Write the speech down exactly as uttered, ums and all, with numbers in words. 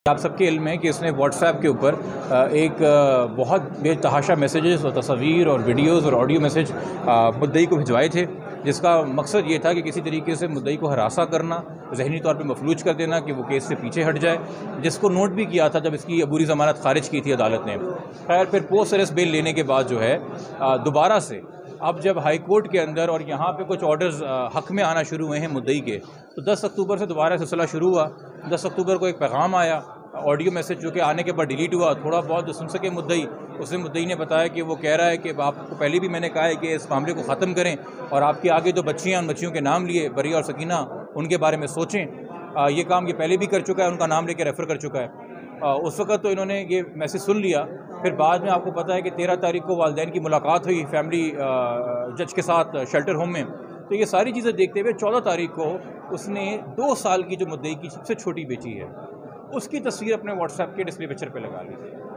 आप सबके इल्म है कि उसने व्हाट्सएप के ऊपर एक बहुत बेतहाशा मैसेजेस और तस्वीर और वीडियोस और ऑडियो मैसेज मुद्दई को भिजवाए थे, जिसका मकसद ये था कि किसी तरीके से मुद्दई को हरासा करना, ज़हनी तौर पे मफलूज कर देना कि वो केस से पीछे हट जाए, जिसको नोट भी किया था जब इसकी अबूरी ज़मानत खारिज की थी अदालत ने। खैर फिर पोस्ट अरेस्ट बेल लेने के बाद जो है दोबारा से अब जब हाई कोर्ट के अंदर और यहाँ पे कुछ ऑर्डर्स हक़ में आना शुरू हुए हैं मुद्दई के, तो दस अक्टूबर से दोबारा सिलसिला शुरू हुआ। दस अक्टूबर को एक पैगाम आया, ऑडियो मैसेज जो कि आने के बाद डिलीट हुआ। थोड़ा बहुत जो सुन सके मुद्दई, उसमें मुद्दई ने बताया कि वो कह रहा है कि आपको पहले भी मैंने कहा है कि इस मामले को ख़त्म करें और आपके आगे जो बच्चियाँ, उन बच्चियों के नाम लिए बरिया और सकीना, उनके बारे में सोचें। आ, ये काम ये पहले भी कर चुका है, उनका नाम लेके रेफ़र कर चुका है। आ, उस वक़्त तो इन्होंने ये मैसेज सुन लिया। फिर बाद में आपको पता है कि तेरह तारीख को वालिदैन की मुलाकात हुई फैमिली जज के साथ शेल्टर होम में। तो ये सारी चीज़ें देखते हुए चौदह तारीख को उसने दो साल की जो मुद्दई की सबसे छोटी बेटी है, उसकी तस्वीर अपने व्हाट्सएप के डिस्प्ले पिक्चर पे लगा ली।